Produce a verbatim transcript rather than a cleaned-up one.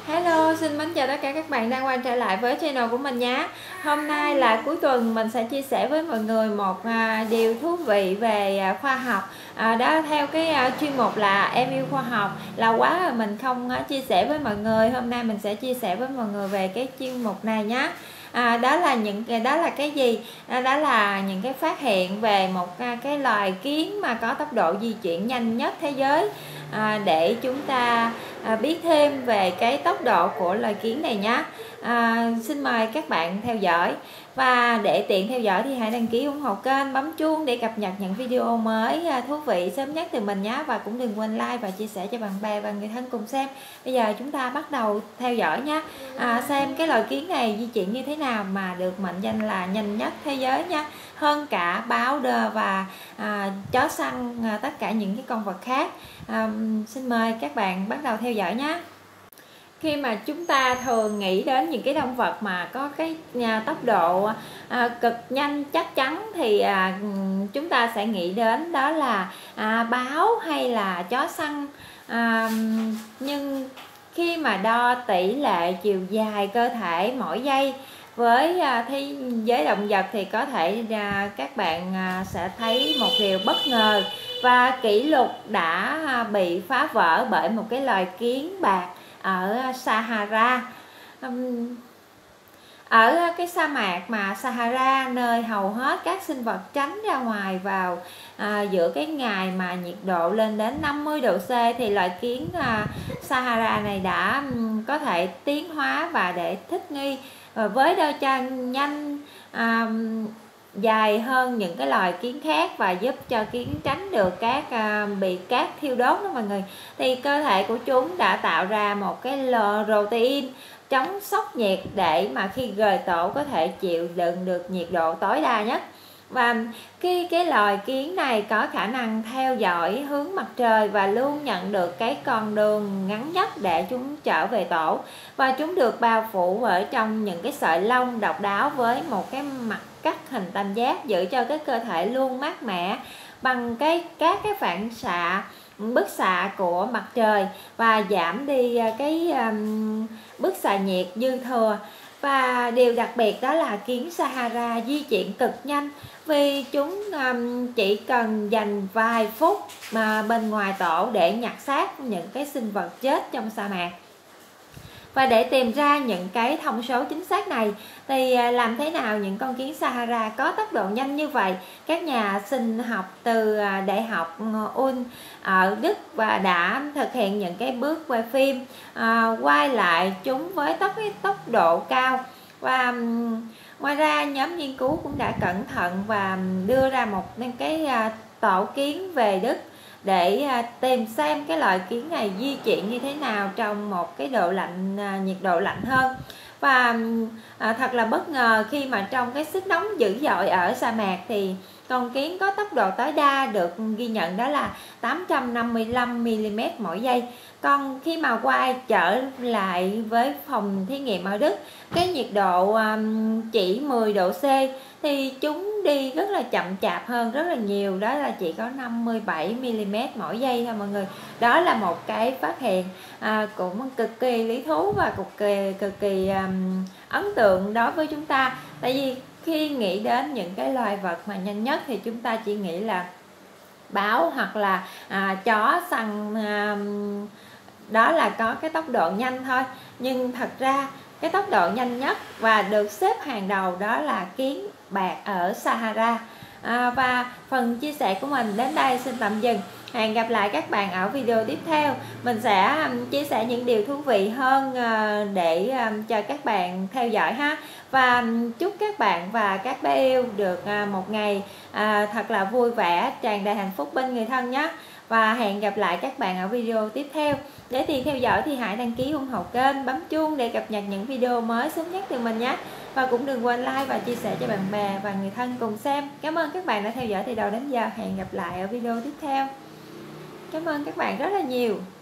Hello, xin mến chào tất cả các bạn đang quay trở lại với channel của mình nhé. Hôm nay là cuối tuần, mình sẽ chia sẻ với mọi người một à, điều thú vị về à, khoa học. à, Đó theo cái à, chuyên mục là Em Yêu Khoa Học. Là quá rồi mình không à, chia sẻ với mọi người. Hôm nay mình sẽ chia sẻ với mọi người về cái chuyên mục này nhé. À, đó là những đó là cái gì? À, đó là những cái phát hiện về một à, cái loài kiến mà có tốc độ di chuyển nhanh nhất thế giới. À, để chúng ta à, biết thêm về cái tốc độ của loài kiến này nhé. à, Xin mời các bạn theo dõi, và để tiện theo dõi thì hãy đăng ký ủng hộ kênh, bấm chuông để cập nhật những video mới à, thú vị sớm nhất từ mình nhé. Và cũng đừng quên like và chia sẻ cho bạn bè và người thân cùng xem. Bây giờ chúng ta bắt đầu theo dõi nhé. à, Xem cái loài kiến này di chuyển như thế nào mà được mệnh danh là nhanh nhất thế giới nha, hơn cả báo đơ và à, chó săn, à, tất cả những cái con vật khác. à, Xin mời các bạn bắt đầu theo dõi nhé. Khi mà chúng ta thường nghĩ đến những cái động vật mà có cái à, tốc độ à, cực nhanh chắc chắn thì à, chúng ta sẽ nghĩ đến đó là à, báo hay là chó săn. à, Nhưng khi mà đo tỷ lệ chiều dài cơ thể mỗi giây với à, thế giới động vật thì có thể à, các bạn à, sẽ thấy một điều bất ngờ, và kỷ lục đã à, bị phá vỡ bởi một cái loài kiến bạc ở Sahara. Ở cái sa mạc mà Sahara, nơi hầu hết các sinh vật tránh ra ngoài vào à, giữa cái ngày mà nhiệt độ lên đến năm mươi độ C, thì loài kiến à, Sahara này đã um, có thể tiến hóa và để thích nghi và với đôi chân nhanh à, dài hơn những cái loài kiến khác, và giúp cho kiến tránh được các à, bị cát thiêu đốt đó mọi người. Thì cơ thể của chúng đã tạo ra một cái protein chống sốc nhiệt để mà khi gời tổ có thể chịu đựng được nhiệt độ tối đa nhất. Và khi cái loài kiến này có khả năng theo dõi hướng mặt trời và luôn nhận được cái con đường ngắn nhất để chúng trở về tổ, và chúng được bao phủ ở trong những cái sợi lông độc đáo với một cái mặt cắt hình tam giác, giữ cho cái cơ thể luôn mát mẻ bằng cái các cái phản xạ bức xạ của mặt trời, và giảm đi cái um, bức xạ nhiệt dư thừa. Và điều đặc biệt đó là kiến Sahara di chuyển cực nhanh, vì chúng um, chỉ cần dành vài phút mà bên ngoài tổ để nhặt xác những cái sinh vật chết trong sa mạc. Và để tìm ra những cái thông số chính xác này thì làm thế nào những con kiến Sahara có tốc độ nhanh như vậy? Các nhà sinh học từ Đại học Ulm ở Đức và đã thực hiện những cái bước quay phim à, quay lại chúng với tốc tốc độ cao. Và ngoài ra nhóm nghiên cứu cũng đã cẩn thận và đưa ra một cái tổ kiến về Đức để tìm xem cái loại kiến này di chuyển như thế nào trong một cái độ lạnh, nhiệt độ lạnh hơn. Và à, thật là bất ngờ khi mà trong cái sức nóng dữ dội ở sa mạc thì con kiến có tốc độ tối đa được ghi nhận đó là tám trăm năm mươi lăm mi li mét mỗi giây. Còn khi mà quay trở lại với phòng thí nghiệm ở Đức, cái nhiệt độ um, chỉ mười độ C thì chúng đi rất là chậm chạp hơn rất là nhiều, đó là chỉ có năm mươi bảy mi li mét mỗi giây thôi mọi người. Đó là một cái phát hiện à, cũng cực kỳ lý thú và cực kỳ cực kỳ um, ấn tượng đối với chúng ta. Tại vì khi nghĩ đến những cái loài vật mà nhanh nhất thì chúng ta chỉ nghĩ là báo hoặc là à, chó săn, à, đó là có cái tốc độ nhanh thôi. Nhưng thật ra cái tốc độ nhanh nhất và được xếp hàng đầu đó là kiến bạc ở Sahara. à, Và phần chia sẻ của mình đến đây xin tạm dừng. Hẹn gặp lại các bạn ở video tiếp theo. Mình sẽ chia sẻ những điều thú vị hơn để cho các bạn theo dõi ha. Và chúc các bạn và các bé yêu được một ngày thật là vui vẻ, tràn đầy hạnh phúc bên người thân nhé. Và hẹn gặp lại các bạn ở video tiếp theo. Để tiền theo dõi thì hãy đăng ký ủng hộ kênh, bấm chuông để cập nhật những video mới sớm nhất từ mình nhé. Và cũng đừng quên like và chia sẻ cho bạn bè và người thân cùng xem. Cảm ơn các bạn đã theo dõi từ đầu đến giờ. Hẹn gặp lại ở video tiếp theo. Cảm ơn các bạn rất là nhiều.